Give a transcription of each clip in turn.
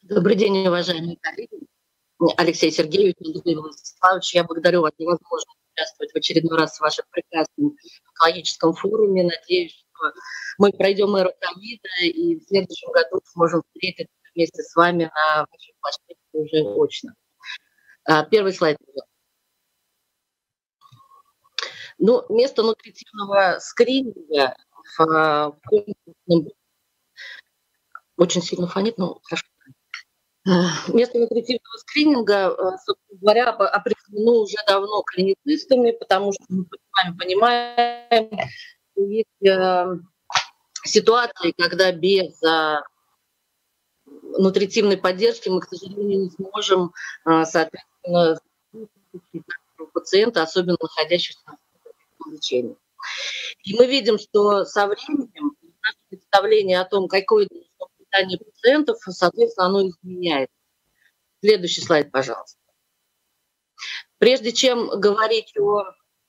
Добрый день, уважаемые коллеги. Алексей Сергеевич, Андрей Владиславович, я благодарю вас за возможность участвовать в очередной раз в вашем прекрасном экологическом форуме. Надеюсь, что мы пройдем эру ковида и в следующем году сможем встретиться вместе с вами на вашей площадке уже очно. Первый слайд. Ну, место нутритивного скрининга очень сильно фонит, но хорошо. Место нутритивного скрининга, собственно говоря, определено уже давно клиницистами, потому что мы с вами понимаем, что есть ситуации, когда без нутритивной поддержки мы, к сожалению, не сможем, соответственно, пациента, особенно находящегося на лечении. И мы видим, что со временем наше представление о том, какое питание пациентов, соответственно, оно изменяется. Следующий слайд, пожалуйста. Прежде чем говорить о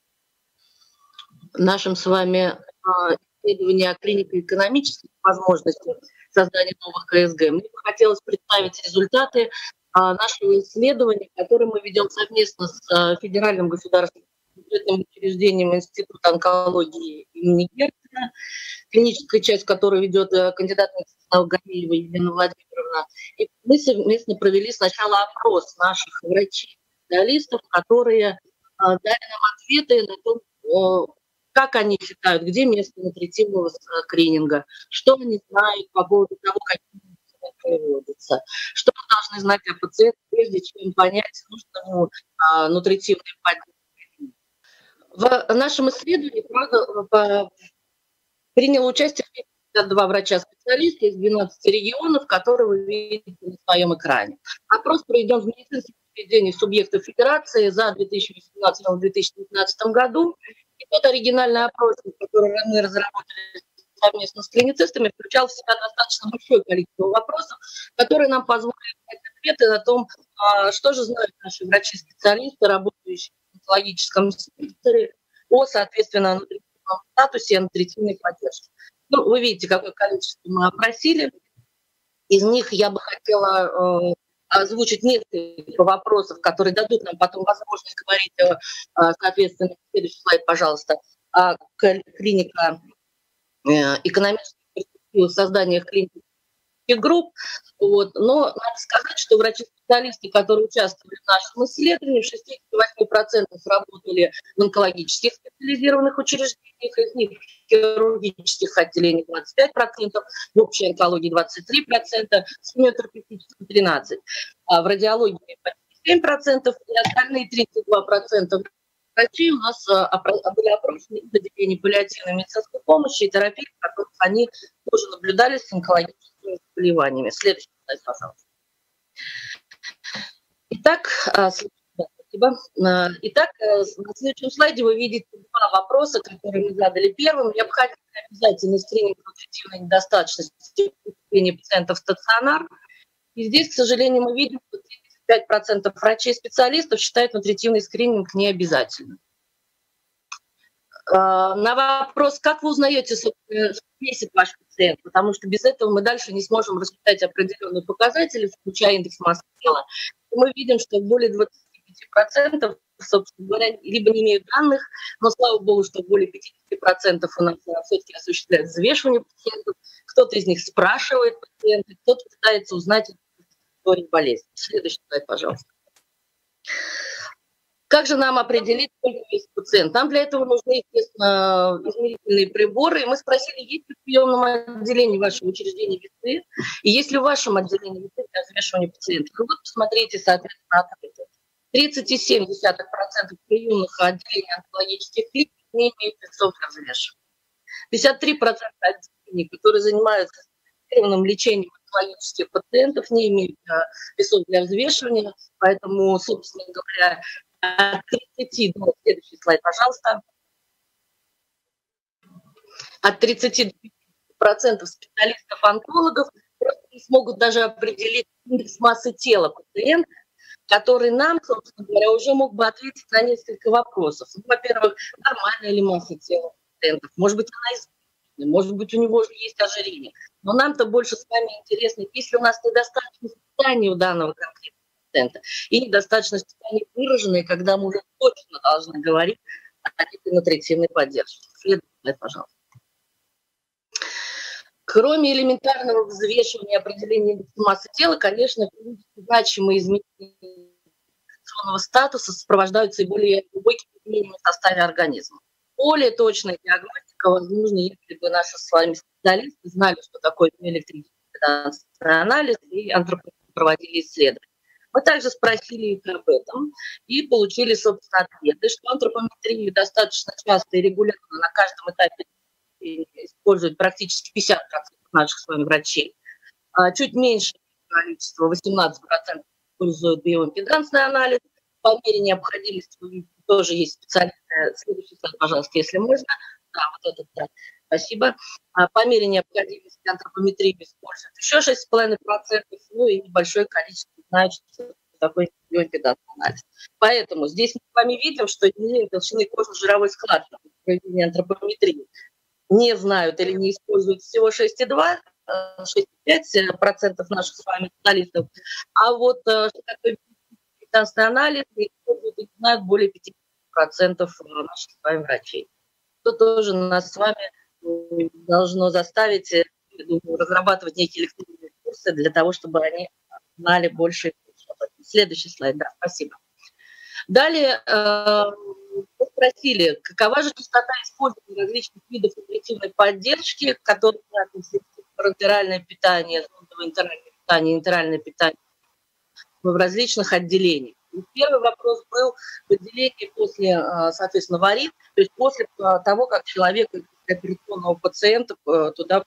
нашем с вами исследовании о клинико-экономических возможностях создания новых КСГ, мне бы хотелось представить результаты нашего исследования, которое мы ведем совместно с Федеральным государственным бюджетным учреждением Института онкологии имени Герцена, клиническая часть, которую ведет кандидат медицинских наук Галиева Елена Владимировна. И мы совместно провели сначала опрос наших врачей-специалистов, которые дали нам ответы на то, как они считают, где место нутритивного скрининга, что они знают по поводу того, какие медицины проводятся, что мы должны знать о пациенте, прежде чем понять, нужно ему нутритивная поддержка. В нашем исследовании, правда, приняло участие 52 врача-специалиста из 12 регионов, которые вы видите на своем экране. Опрос проведен в медицинских учреждениях субъектов Федерации за 2018-2019 году. И тот оригинальный опрос, который мы разработали совместно с клиницистами, включал в себя достаточно большое количество вопросов, которые нам позволили дать ответы на том, что же знают наши врачи-специалисты, работающие в онкологическом секторе, о, соответственно, нутритивном статусе и нутритивной поддержке. Ну, вы видите, какое количество мы опросили. Из них я бы хотела озвучить несколько вопросов, которые дадут нам потом возможность говорить, соответственно, следующий слайд, пожалуйста, о клинико экономических перспективах создания клинических групп. Вот. Но надо сказать, что врачи-специалисты, которые участвовали в нашем исследовании, в 68% работали в онкологических специализированных учреждениях, из них в хирургических отделениях 25%, в общей онкологии 23%, в химиотерапевтической 13%, а в радиологии почти 7%, и остальные 32% врачей у нас были опрошены в отделении паллиативной медицинской помощи и терапии, в которых они тоже наблюдались с онкологическими заболеваниями. Следующий слайд, пожалуйста. Итак, спасибо. Итак, на следующем слайде вы видите два вопроса, которые мы задали первым. Необходим обязательный скрининг нутритивной недостаточности поступления пациентов в стационар. И здесь, к сожалению, мы видим, что 35% врачей и специалистов считают нутритивный скрининг необязательным. На вопрос, как вы узнаете, что весит ваш пациент, потому что без этого мы дальше не сможем рассчитать определенные показатели, включая индекс массы тела, мы видим, что более 25%, собственно говоря, либо не имеют данных, но слава богу, что более 50% у нас все-таки осуществляют взвешивание пациентов, кто-то из них спрашивает пациента, кто-то пытается узнать историю болезни. Следующий слайд, пожалуйста. Как же нам определить, сколько весит пациент? Нам для этого нужны, естественно, измерительные приборы. И мы спросили, есть ли в приемном отделении вашего учреждения весы, и есть ли в вашем отделении весы для взвешивания пациентов. И вот посмотрите, соответственно, ответы. 37% приемных отделений онкологических клиник не имеют весов для взвешивания. 53% отделений, которые занимаются специализированным лечением онкологических пациентов, не имеют весов для взвешивания. Поэтому, собственно говоря, от 30 до... Следующий слайд, пожалуйста. От 30% специалистов-онкологов просто не смогут даже определить индекс массы тела пациента, который нам, собственно говоря, уже мог бы ответить на несколько вопросов. Ну, во-первых, нормальная ли масса тела пациентов? Может быть, она сложный, может быть, у него же есть ожирение. Но нам-то больше с вами интересно, если у нас недостаточность питания у данного конкретного пациента и недостаточность питания выраженной, когда мы уже точно должны говорить о нутритивной поддержке. Следующий, пожалуйста. Кроме элементарного взвешивания и определения индекса массы тела, конечно, значимые изменения статуса сопровождаются и более глубокими изменениями в составе организма. Более точная диагностика возможна, если бы наши с вами специалисты знали, что такое электрический анализ, и антропологи проводили исследования. Мы также спросили их об этом и получили, собственно, ответы, что антропометрию достаточно часто и регулярно на каждом этапе используют практически 50% наших с вами врачей. Чуть меньше количество, 18%, используют биоимпедансный анализ. По мере необходимости тоже есть специальная... Следующий слайд, пожалуйста, если можно. Да, вот этот, да. Спасибо. По мере необходимости антропометрию используют еще 6,5%, ну и небольшое количество знают, что такое биоимпедансный анализ. Поэтому здесь мы с вами видим, что изменение толщины кожно-жировой складки при проведении антропометрии не знают или не используют всего 6,2%, 6,5% наших с вами специалистов. А вот что такое биоимпедансный анализ используют и знают более 50% наших с вами врачей. Это тоже нас с вами должно заставить, я думаю, разрабатывать некие электронные курсы для того, чтобы они знали больше. Следующий слайд, да, спасибо. Далее мы спросили, какова же частота использования различных видов нутритивной поддержки, которые парентеральное питание, интеральное питание в различных отделениях. И первый вопрос был в отделении после, соответственно, ВАРИ, то есть после того, как человек операционного пациента туда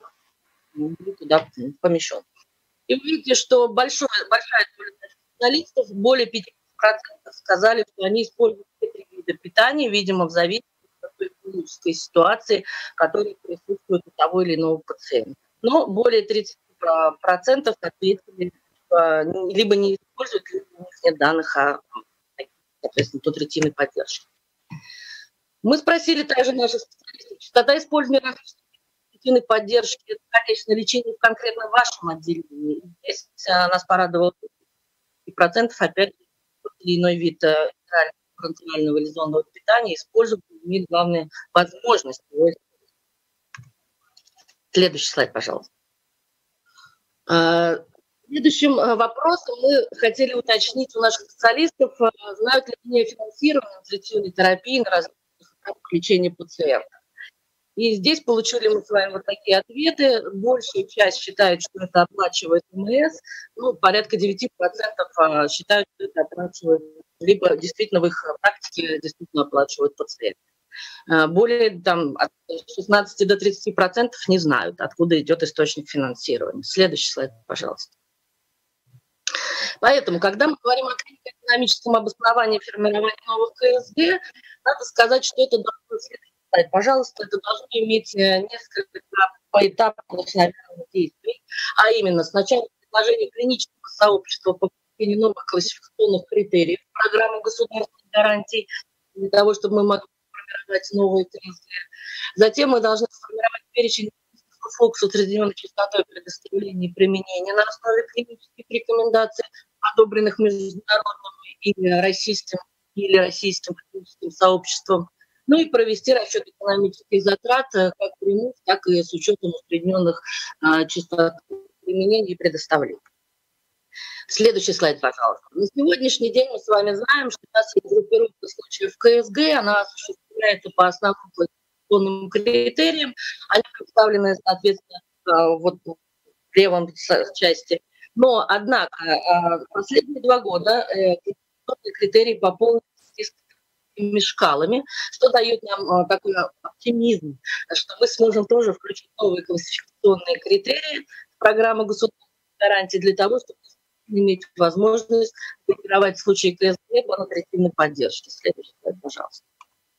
помещен. И вы видите, что большая доля специалистов, более 50%, сказали, что они используют все три вида питания, видимо, в зависимости от той клинической ситуации, которая присутствует у того или иного пациента. Но более 30% ответили, либо не используют, либо у них нет данных о, соответственно, нутритивной поддержке. Мы спросили также наших специалистов, частота использования различных нутритивной поддержки, это, конечно, лечение в конкретно вашем отделении. Здесь нас порадовало 5%, опять же, тот или иной вид контрольного или зонного питания используют, имеют главную возможность его использовать. Следующий слайд, пожалуйста. Следующим вопросом мы хотели уточнить у наших специалистов, знают ли они о финансировании нутритивной терапии на различных этапах лечения пациентов. И здесь получили мы с вами вот такие ответы. Большая часть считает, что это оплачивает МС, ну, порядка 9% считают, что это оплачивает, либо действительно в их практике действительно оплачивают пациенты. Более там, от 16 до 30% не знают, откуда идет источник финансирования. Следующий слайд, пожалуйста. Поэтому, когда мы говорим о экономическом обосновании формирования новых КСГ, надо сказать, что это должно следовать. Пожалуйста, это должно иметь несколько поэтапных действий, а именно сначала предложение клинического сообщества по получению новых классификационных критериев программы государственных гарантий для того, чтобы мы могли формировать новые КСГ. Затем мы должны сформировать перечень услуг с утвержденной частотой предоставления и применения на основе клинических рекомендаций, одобренных международным или российским клиническим сообществом, ну и провести расчет экономических затрат как прямых, так и с учетом усредненных частот применения и предоставления. Следующий слайд, пожалуйста. На сегодняшний день мы с вами знаем, что у нас есть группировка случаев КСГ, она осуществляется по основным классификационным критериям, они представлены, соответственно, вот в левом части. Но, однако, последние 2 года критерии пополнены шкалами, что дает нам такой оптимизм, что мы сможем тоже включить новые классификационные критерии в программу государственных гарантий для того, чтобы иметь возможность формировать случаи КСГ по нутритивной поддержке. Следующий слайд, пожалуйста.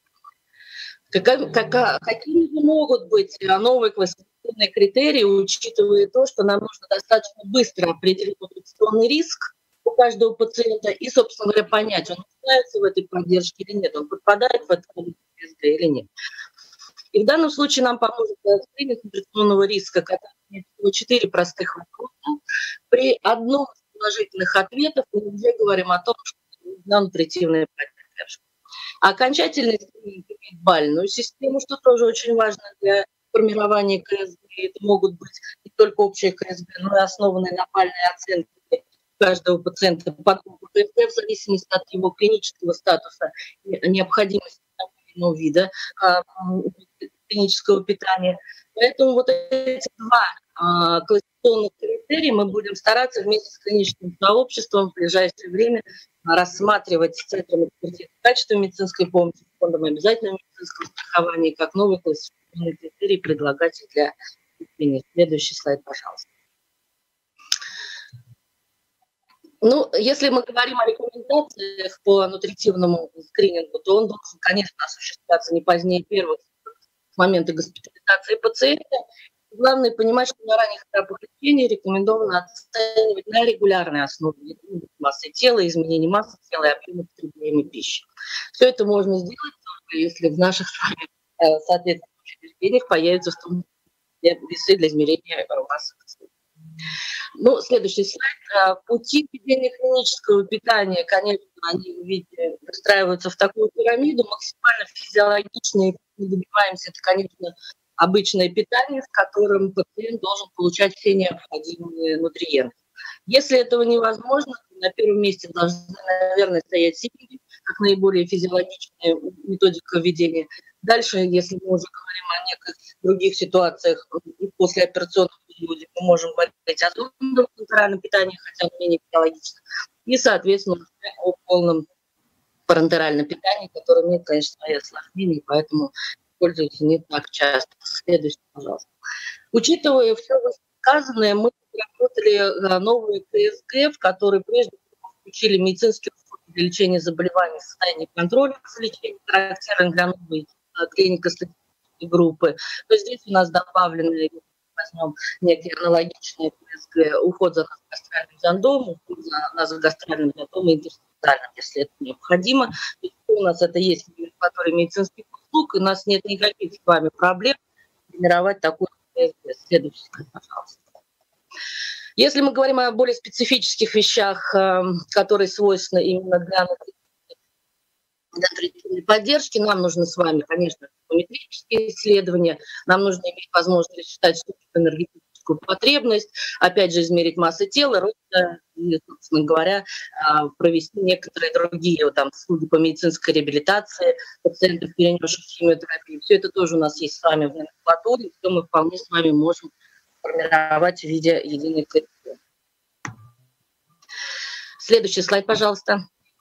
Какими же могут быть новые классификационные критерии, учитывая то, что нам нужно достаточно быстро определить нутриционный риск у каждого пациента и, собственно говоря, понять, он нуждается в этой поддержке или нет, он подпадает в это КСГ или нет. И в данном случае нам поможет скрининг инфекционного риска, который имеет всего 4 простых вопроса. При одном из положительных ответов мы уже говорим о том, что нужна нутритивная поддержка. А окончательный скрининг имеет бальную систему, что тоже очень важно для формирования КСГ. Это могут быть не только общие КСГ, но и основанные на бальной оценке каждого пациента по группе КСГ в зависимости от его клинического статуса и необходимости того или иного вида клинического питания. Поэтому вот эти два классификационных критерия мы будем стараться вместе с клиническим сообществом в ближайшее время рассматривать с Центром экспертизы качества медицинской помощи, фондом обязательного медицинского страхования, как новые классификационные критерии предлагать для изменения. Следующий слайд, пожалуйста. Ну, если мы говорим о рекомендациях по нутритивному скринингу, то он должен, конечно, осуществляться не позднее первых момента госпитализации пациента. Главное понимать, что на ранних этапах лечения рекомендовано оценивать на регулярной основе массы тела, изменение массы тела и объема потребляемой пищи. Все это можно сделать только если в наших с вами соответствующих учреждениях появятся в том числе весы для измерения массы тела. Ну, следующий слайд. Пути ведения клинического питания, конечно, они, видите, выстраиваются в такую пирамиду, максимально физиологичные. Мы добиваемся, это, конечно, обычное питание, в котором пациент должен получать все необходимые нутриенты. Если этого невозможно, то на первом месте должны, наверное, стоять сиденья, как наиболее физиологичная методика введения. Дальше, если мы уже говорим о неких других ситуациях, и после операционного периода мы можем говорить о зондовом парентеральном питании, хотя оно менее физиологично, и, соответственно, о полном парентеральном питании, которое имеет, конечно, свои осложнения, поэтому пользуются не так часто. Следующий, пожалуйста. Учитывая все высказанное, мы разработали новые КСГ, в которые прежде всего включили медицинские услуги для лечения заболеваний в состоянии контроля за лечением, характерных для новой клинико-статистической группы. То есть здесь у нас добавлены, возьмем некие аналогичные КСГ, уход за назогастральным зондом, уход за назогастральным зондом и интерстициальным, если это необходимо. У нас это есть в номенклатуре медицинских услуг, и у нас нет никаких с вами проблем формировать такой КСГ. Следующий слайд, пожалуйста. Если мы говорим о более специфических вещах, которые свойственны именно для нутритивной поддержки, нам нужны с вами, конечно, метрические исследования, нам нужно иметь возможность рассчитать энергетическую потребность, опять же, измерить массу тела, роста и, собственно говоря, провести некоторые другие там, услуги по медицинской реабилитации пациентов, перенесших химиотерапию. Все это тоже у нас есть с вами в номенклатуре, все мы вполне с вами можем формировать в виде единой КСГ. Следующий слайд, пожалуйста.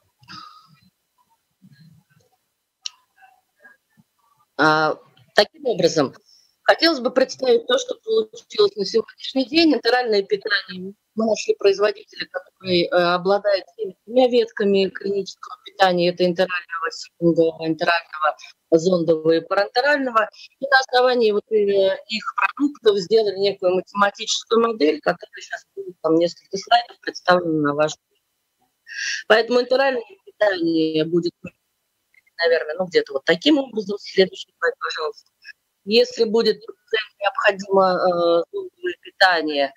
Таким образом, хотелось бы представить то, что получилось на сегодняшний день. Интервальное питание. Мы нашли производителя, который обладает всеми тремя ветками клинического питания. Это интервального, сингового, интервального, зондового и парентерального. И на основании вот их продуктов сделали некую математическую модель, которая сейчас будет там несколько слайдов представлена на вашем. Поэтому интервальное питание будет, наверное, где-то вот таким образом. Следующий слайд, пожалуйста. Если будет необходимо зондовое питание,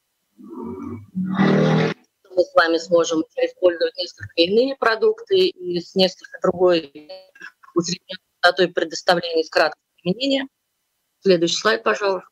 мы с вами сможем использовать несколько иные продукты и с несколько другой усредненной частотой предоставления с краткого применения. Следующий слайд, пожалуйста.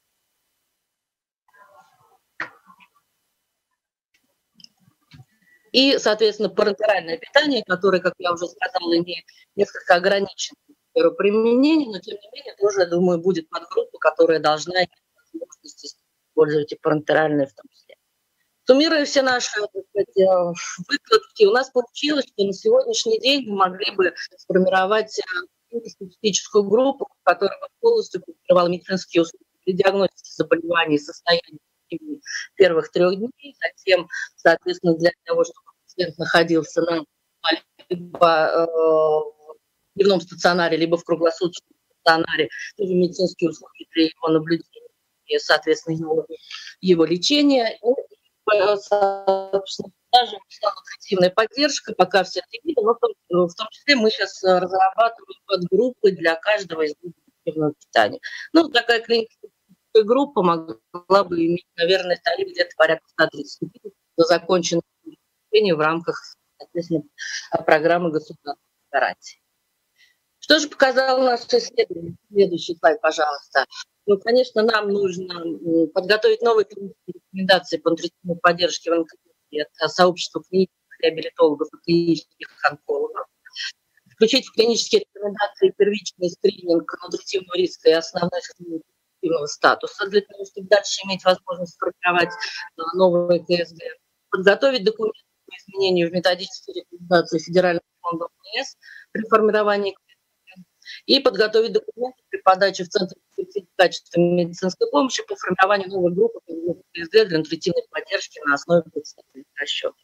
И, соответственно, парентеральное питание, которое, как я уже сказала, имеет несколько ограниченную сферу применения, но, тем не менее, тоже, я думаю, будет подгруппа, которая должна иметь возможность использовать и парентеральное в том числе. Суммируя все наши выкладки, у нас получилось, что на сегодняшний день мы могли бы сформировать специфическую группу, которая полностью покрывала медицинские услуги для диагностики заболеваний и состояния первых 3 дней, затем, соответственно, для того, чтобы пациент находился либо в дневном стационаре, либо в круглосуточном стационаре, тоже медицинские услуги для его наблюдения и, соответственно, его лечения. Собственно, даже нутритивная поддержка, пока все это видно, но в том числе мы сейчас разрабатываем подгруппы для каждого из них пищевного питания. Ну, такая клиническая группа могла бы иметь, наверное, тариф где-то порядка 130 за законченное лечение в рамках, соответственно, программы государственной гарантии. Что же показало наше исследование? Следующий слайд, пожалуйста. Ну, конечно, нам нужно подготовить новые клинические рекомендации по нутритивной поддержке в онкологии от сообщества клинических реабилитологов и клинических онкологов, включить в клинические рекомендации первичный скрининг нутритивного риска и основной скрининг нутритивного статуса для того, чтобы дальше иметь возможность сформировать новые КСГ, подготовить документы по изменению в методические рекомендации Федерального фонда ОМС при формировании и подготовить документы при подаче в Центр качественной медицинской помощи по формированию новой группы КСГ для нутритивной поддержки на основе предстательных расчетов.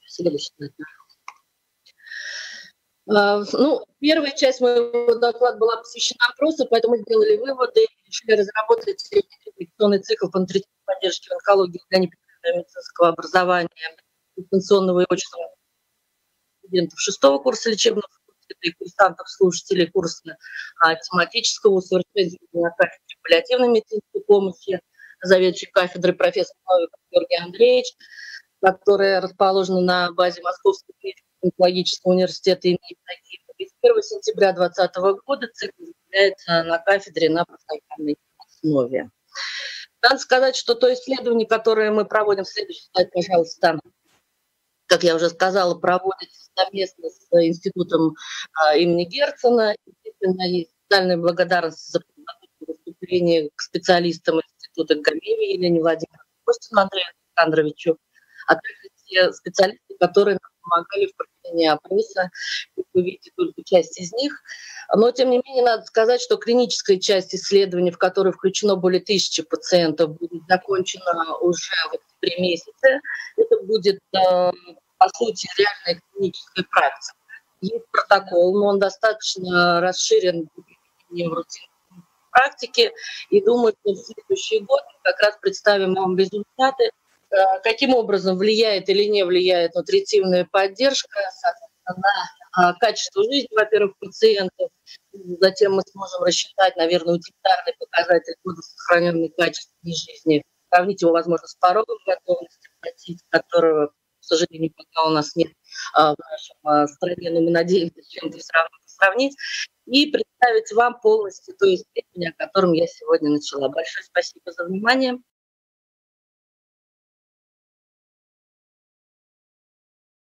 Ну, первая часть моего доклада была посвящена опросу, поэтому мы сделали выводы и решили разработать рефлексионный цикл по нутритивной поддержке в онкологии для непрерывного медицинского образования дистанционного и очного студентов 6-го курса лечебного и курсантов, слушателей курса тематического усовершенствования на кафедре паллиативной медицинской помощи, заведующий кафедрой профессор Новиков Георгий Андреевич, которая расположена на базе Московского онкологического университета имени Тагиева. И с 1 сентября 2020 года цикл является на кафедре на постоянной основе. Надо сказать, что то исследование, которое мы проводим, следующий слайд, пожалуйста, как я уже сказала, проводится совместно с институтом имени Герцена. Естественно, есть специальная благодарность за выступление к специалистам института Гамеви Елене Владимировне, Костину Андрею Александровичу, а также те специалисты, которые нам помогали в проведении опроса. Вы видите только часть из них. Но, тем не менее, надо сказать, что клиническая часть исследования, в которой включено более 1000 пациентов, будет закончена уже в октябре месяце. Это будет, по сути, реальная клиническая практика. Есть протокол, но он достаточно расширен в рутинной практике. И думаю, что в следующий год мы как раз представим вам результаты, каким образом влияет или не влияет нутритивная поддержка на качество жизни, во-первых, пациентов. Затем мы сможем рассчитать, наверное, утилитарный показатель года сохраненной качественной жизни, сравнить его, возможно, с порогом готовности платить, которого, к сожалению, пока у нас нет в нашей стране, но мы надеемся с чем-то сравнить, и представить вам полностью то исследование, о котором я сегодня начала. Большое спасибо за внимание.